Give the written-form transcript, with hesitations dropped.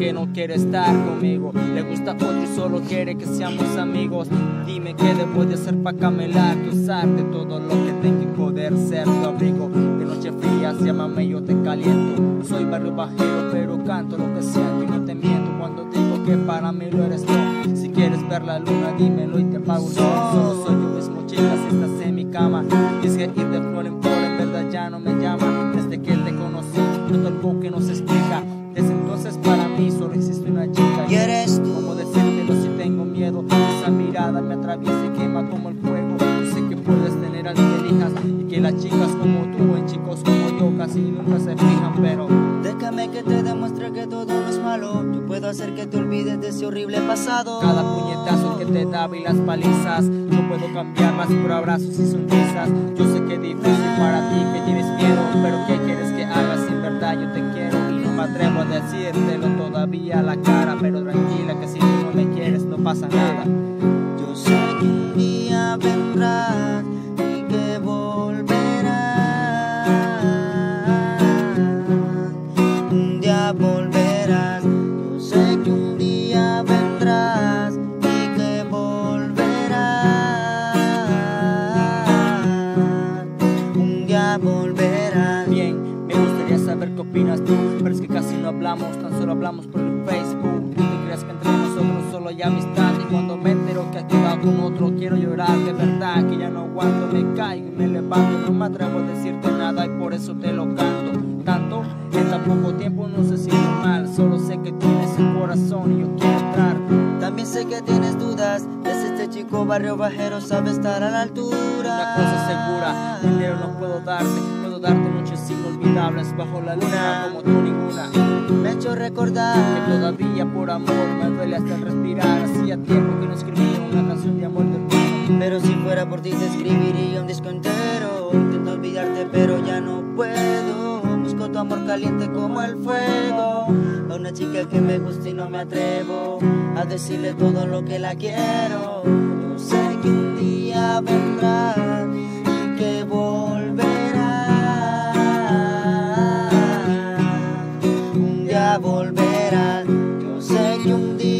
que no quiere estar conmigo. Le gusta otro y solo quiere que seamos amigos. Dime qué debo de hacer para camelarte, usarte todo lo que tengo y poder ser tu abrigo. De noche frías, llámame y yo te caliento. Soy barrio bajero pero canto lo que siento y no te miento cuando digo que para mí lo eres tú. Si quieres ver la luna dímelo y te pago un sol. Solo soy yo mismo, chicas, estás en mi cama. Dice ir de flor en flor, en verdad ya no me llama. Desde que te conocí, todo algo que no se explica. Desde entonces para mí solo existe una chica. Y eres tú. ¿Cómo decírtelo si tengo miedo? Esa mirada me atraviesa y quema como el fuego. Yo sé que puedes tener al que elijas y que las chicas como tú en chicos como yo casi nunca se fijan, pero déjame que te demuestre que todo no es malo. Yo puedo hacer que te olvides de ese horrible pasado. cada puñetazo que te daba y las palizas, yo puedo cambiar más por abrazos y sonrisas. Yo sé que es difícil para ti, que tienes miedo, pero ¿qué quieres que hagas? En verdad yo te quiero y no me atrevo a decírtelo todavía a la cara. Pero tranquila que si tú no me quieres no pasa nada. Yo sé que un día vendrás y que volverás. Un día volverás. Yo sé que un día vendrás y que volverás. Un día volverás. Bien, me gustaría saber qué opinas tú, pero es que casi no hablamos, tan solo hablamos por el Facebook. ¿Tú te crees que entre nosotros solo hay amistad? Y cuando me entero que aquí va con otro quiero llorar, de verdad que ya no aguanto, me caigo y me levanto. No me atrevo a decirte nada y por eso te lo canto. Tanto en tan poco tiempo no sé si es normal. Solo sé que tienes un corazón y yo quiero entrar. También sé que tienes dudas. Desde este chico barrio bajero sabe estar a la altura. Una cosa segura, dinero no puedo darte noches inolvidables bajo la luna como tú ninguna. Me ha hecho Que recordar todavía por amor me duele hasta el respirar. Hacía tiempo que no escribía una canción de amor de hermano. pero si fuera por ti te escribiría un disco entero. Intento olvidarte pero ya no puedo. Busco tu amor caliente como el fuego. A una chica que me gusta y no me atrevo a decirle todo lo que la quiero. Yo sé que un día vendrá y que volverá. Un día volverá. Yo sé que un día